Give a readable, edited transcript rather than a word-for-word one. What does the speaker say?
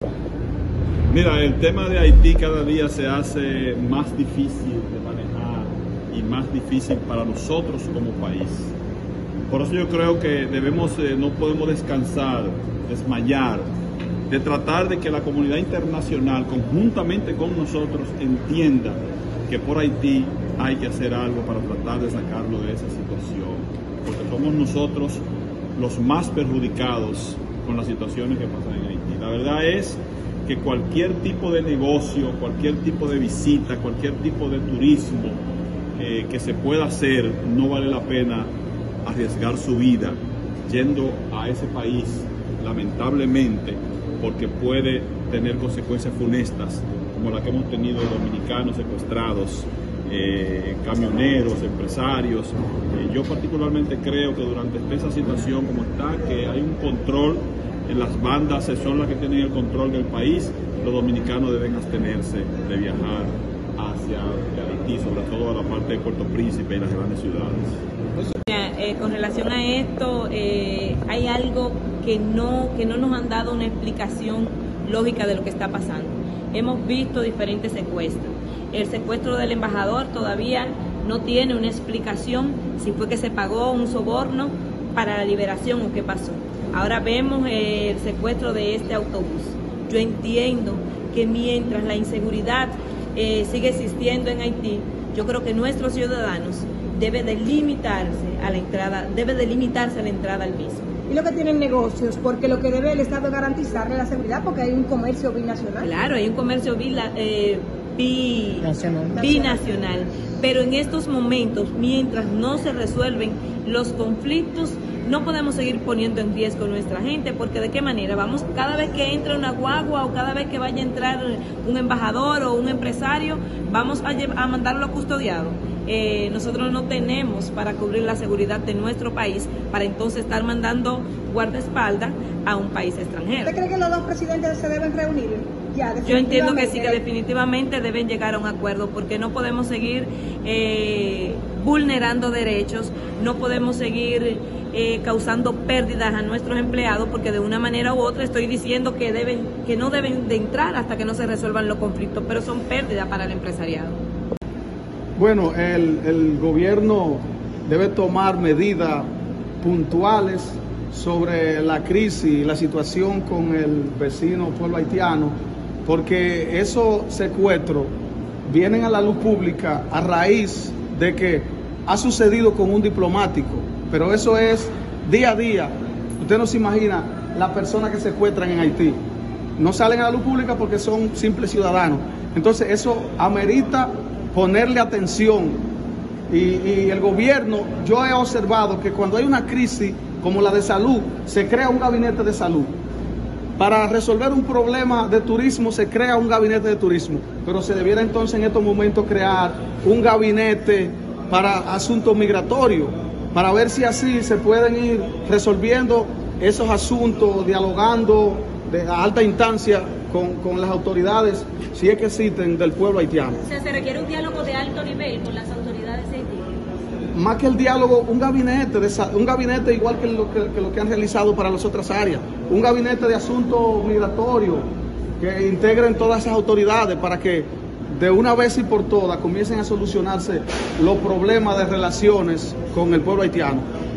Mira, el tema de Haití cada día se hace más difícil de manejar y más difícil para nosotros como país. Por eso yo creo que no podemos descansar, desmayar, de tratar de que la comunidad internacional, conjuntamente con nosotros, entienda que por Haití hay que hacer algo para tratar de sacarlo de esa situación, porque somos nosotros los más perjudicados con las situaciones que pasan en Haití. La verdad es que cualquier tipo de negocio, cualquier tipo de visita, cualquier tipo de turismo que se pueda hacer, no vale la pena arriesgar su vida yendo a ese país, lamentablemente, porque puede tener consecuencias funestas, como la que hemos tenido dominicanos secuestrados, camioneros, empresarios. Yo particularmente creo que durante esa situación como está, que hay un control, las bandas son las que tienen el control del país, los dominicanos deben abstenerse de viajar hacia Haití, sobre todo a la parte de Puerto Príncipe y las grandes ciudades. Con relación a esto, hay algo que no nos han dado una explicación lógica de lo que está pasando. Hemos visto diferentes secuestros. El secuestro del embajador todavía no tiene una explicación si fue que se pagó un soborno para la liberación o qué pasó. Ahora vemos el secuestro de este autobús. Yo entiendo que mientras la inseguridad sigue existiendo en Haití, yo creo que nuestros ciudadanos debe de limitarse a la entrada al mismo. Y lo que tienen negocios, porque lo que debe el Estado es garantizarle la seguridad, porque hay un comercio binacional. Claro, hay un comercio binacional, pero en estos momentos, mientras no se resuelven los conflictos, no podemos seguir poniendo en riesgo a nuestra gente, porque ¿de qué manera? Vamos, cada vez que entre una guagua o cada vez que vaya a entrar un embajador o un empresario, vamos a mandarlo custodiado. Nosotros no tenemos para cubrir la seguridad de nuestro país, para entonces estar mandando guardaespaldas a un país extranjero. ¿Usted cree que los dos presidentes se deben reunir? Yo entiendo que sí, que definitivamente deben llegar a un acuerdo, porque no podemos seguir vulnerando derechos, no podemos seguir causando pérdidas a nuestros empleados, porque de una manera u otra estoy diciendo que no deben de entrar hasta que no se resuelvan los conflictos, pero son pérdidas para el empresariado. Bueno, el gobierno debe tomar medidas puntuales sobre la crisis y la situación con el vecino pueblo haitiano, porque esos secuestros vienen a la luz pública a raíz de que ha sucedido con un diplomático, pero eso es día a día. Usted no se imagina las personas que secuestran en Haití. No salen a la luz pública porque son simples ciudadanos. Entonces eso amerita ponerle atención. Y el gobierno, yo he observado que cuando hay una crisis como la de salud, se crea un gabinete de salud. Para resolver un problema de turismo se crea un gabinete de turismo, pero se debiera entonces en estos momentos crear un gabinete para asuntos migratorios, para ver si así se pueden ir resolviendo esos asuntos, dialogando de alta instancia con las autoridades, si es que existen, del pueblo haitiano. O sea, se requiere un diálogo de alto nivel con las autoridades de Haití. Más que el diálogo, un gabinete igual que lo que han realizado para las otras áreas, un gabinete de asuntos migratorios que integren todas esas autoridades para que de una vez y por todas comiencen a solucionarse los problemas de relaciones con el pueblo haitiano.